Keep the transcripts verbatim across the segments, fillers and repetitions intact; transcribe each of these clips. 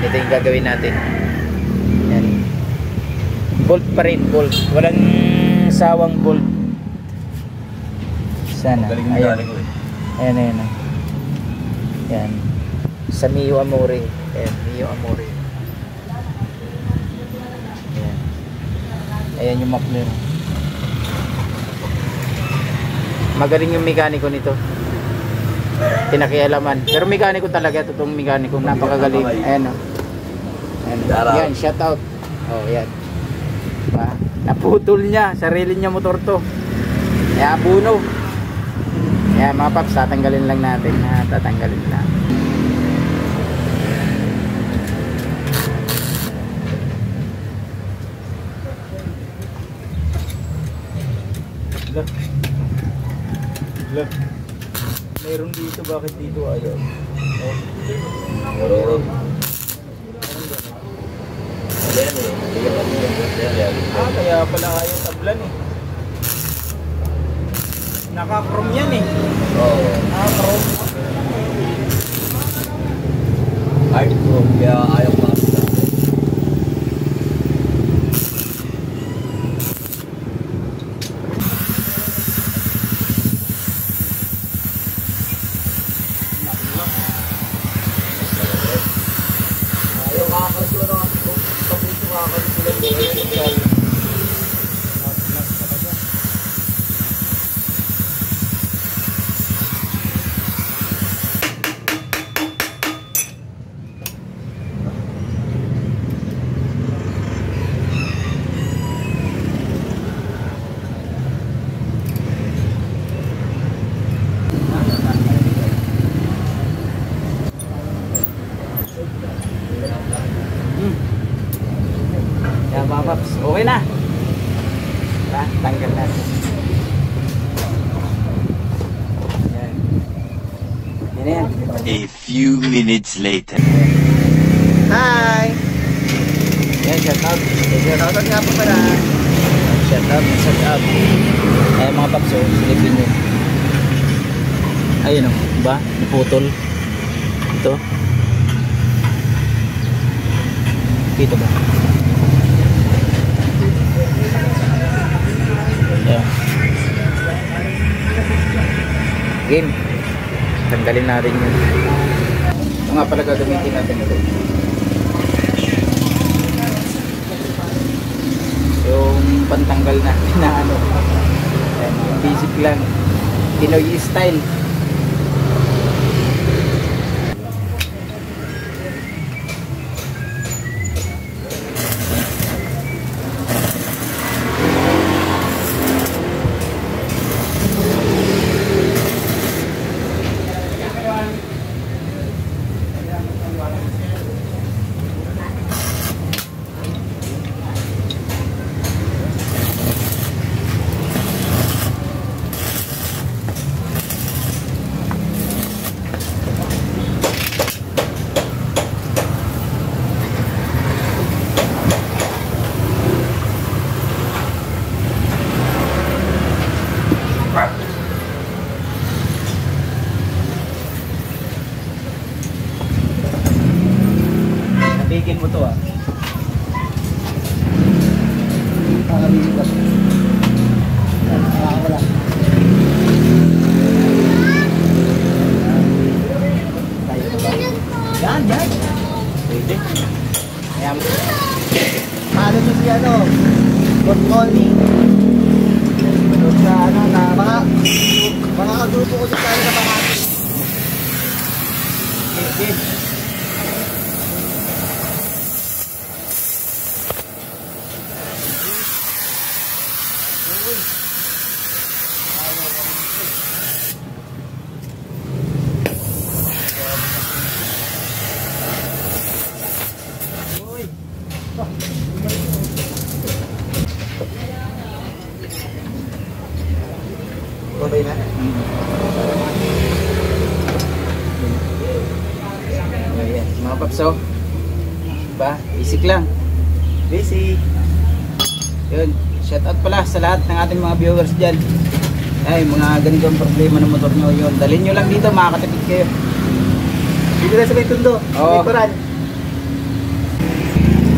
ito yung gagawin natin. Yan. Bolt pa rin, bolt. Walang sawang bolt. Sana. Ayan. Ayan, ayan. Yan. Sa Mio Amore. Ayan, Mio Amore. Ayan. Ayan yung muffler. Magaling yung mekaniko nito. Pinakialaman. Pero mekaniko talaga, totoong mekaniko. Napakagaling. Ayan o. Ayan. Yan, shout out. Oh, yan. Diba? Naputol niya. Sarili niya motor to. Kaya puno. Kaya mga paps, tatanggalin lang natin. Ha? Tatanggalin lang. Look. Look. Meron dito, bakit dito ayaw? Oh. Meron. Ah, kaya pala ayaw tablan eh. Naka-chrome yan eh. Oo. Naka-chrome. Hard chrome, kaya ayaw pa. Okay na. Diba? Tanggal natin. Yan. Yan yan. A few minutes later. Hi! Yan, shout out. Shout out nga po pala. Shout out, shout out. Ayan mga paps, oh, silipin nyo. Ayun o, diba? Naputol. Ito. Dito ba? Yeah. Game. Tanggalin natin yun. Ito nga pala gagamitin natin ito. Yung pantanggal natin na ano. Yung basic lang. Pinoy style. Bigyan mo to ah. Nakabigyan ko. Nakakawala. Yan, yan. Pwede. Ayan. Paano nyo si ano? Good morning. Doon sa ano na mga mga kagrupo ko sa tayo sa mga okay, okay na? Ayan, mga papso. Diba? Basic lang. Basic. Yun. Shout out pala sa lahat ng ating mga viewers dyan. Ay, mga ganitong problema ng motor nyo yun. Dalhin nyo lang dito, makakatipid kayo. Dito na sa may tundo. Oo. May koran.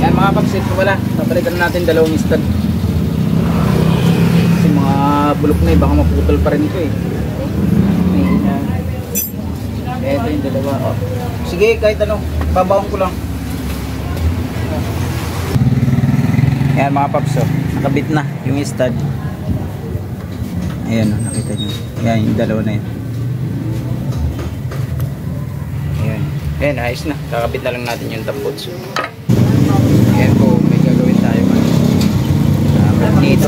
Yan mga paps, ito pala. Papalitan natin dalawang stand. Kasi mga bulok na eh, baka maputol pa rin ito eh. Mahina. Ito yung dalawa. Oh. Sige, kahit ano, babaon ko lang. Yan mga paps, oh. Nakabit na yung stud. Ayan, oh, nakita nyo. Yan, yung dalawa na yan. Ayan. Ayan, ayos na. Kakabit na lang natin yung tampots. Ayan po, may gagawin tayo. Uh, dito.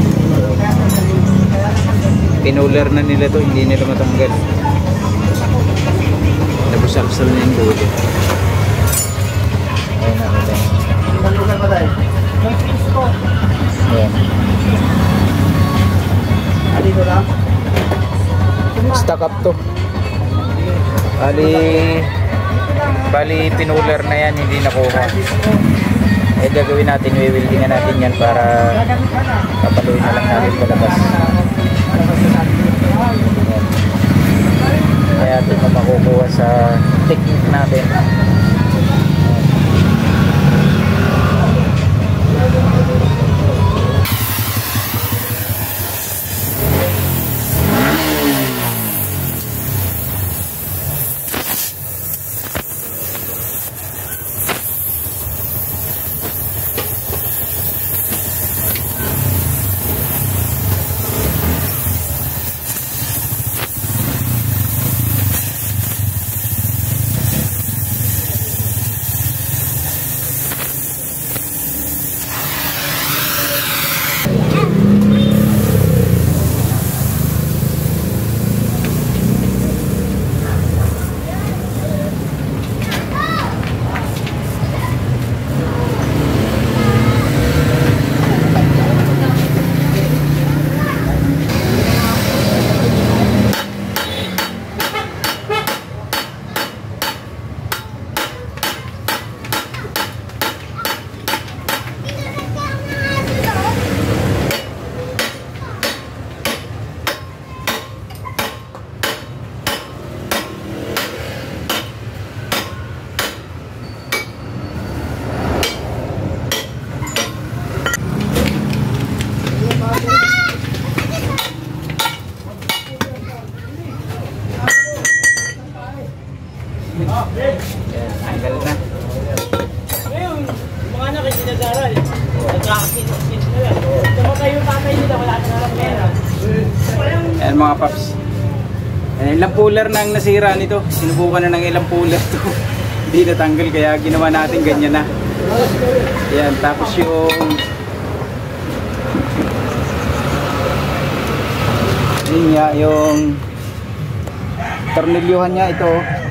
Pinuler na nila to, hindi nila matanggal. Nabusal-sal na yung dulo. Ayan, nakita nyo. Ayan. Stuck up to. Bali Bali pinuler na yan, hindi nakuha. Eh gagawin natin, i-weldingan natin yan para papaluin na lang natin palabas. Kaya ito na makukuha sa technique natin. Tanggal na. Ngayon, mga anak yung sinadaral. Nagkakasin-sin na yan. Sama kayo tatay nila, wala na lang pera. Ayan mga paps. Ayan, ilang puller na ang nasira nito. Sinubukan na ng ilang puller to. Hindi natanggal kaya ginawa natin ganyan na. Ayan, tapos yung yun nga, yung tornilyuhan niya ito.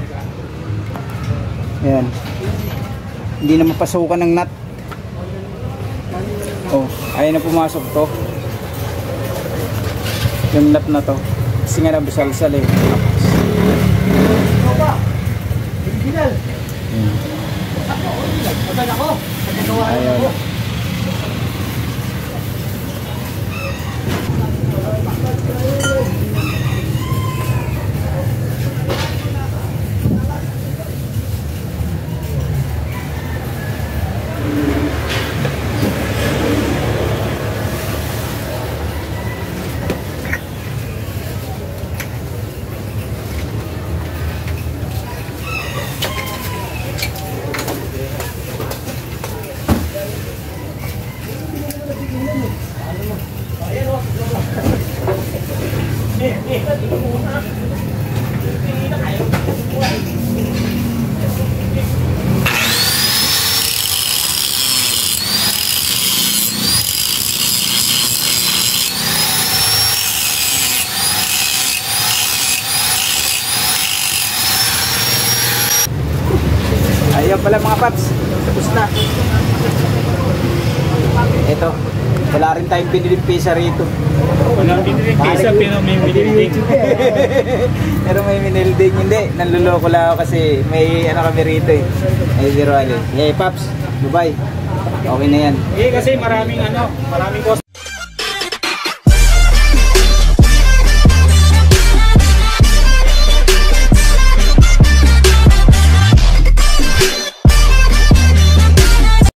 Ayan. Hindi na mapasukan ng nut. Oh, ayun na pumasok to. Yung nut na to. Kasi nga nabusal-sal eh. Hmm. Ayun. Ayun pala mga paps, tapos na. Ito, wala rin tayong piniling pisa rito. Wala piniling pisa, pero may minilding. Pero may minilding, hindi. Nanluloko lang ako kasi may ano kami rito eh. Ay, zero alin. Hey paps, bye-bye. Okay na yan. Eh kasi maraming ano, maraming cost.